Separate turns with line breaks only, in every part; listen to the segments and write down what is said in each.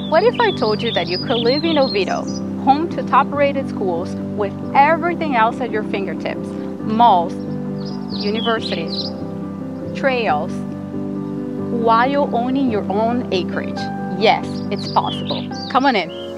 What if I told you that you could live in Oviedo, home to top-rated schools, with everything else at your fingertips? Malls, universities, trails, while owning your own acreage. Yes, it's possible. Come on in.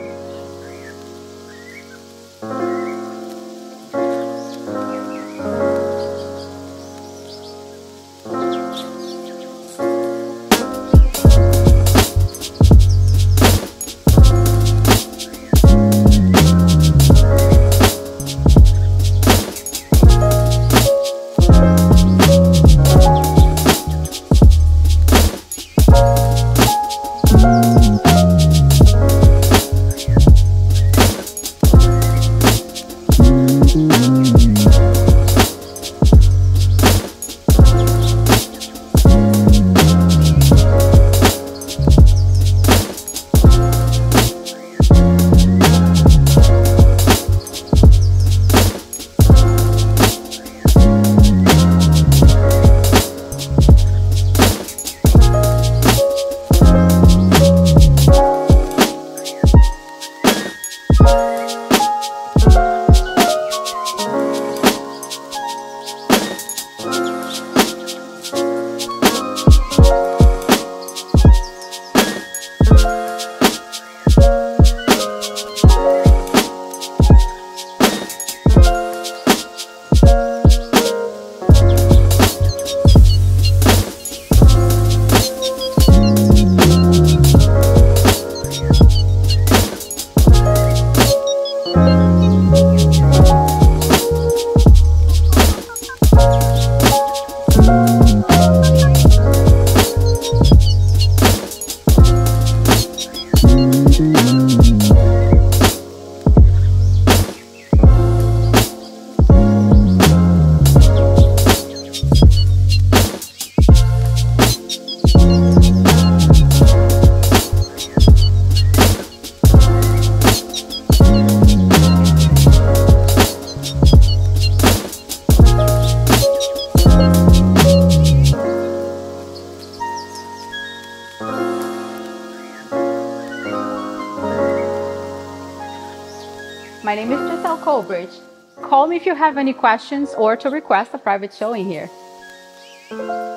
My name is Gisele Kolbrich. Call me if you have any questions or to request a private showing here.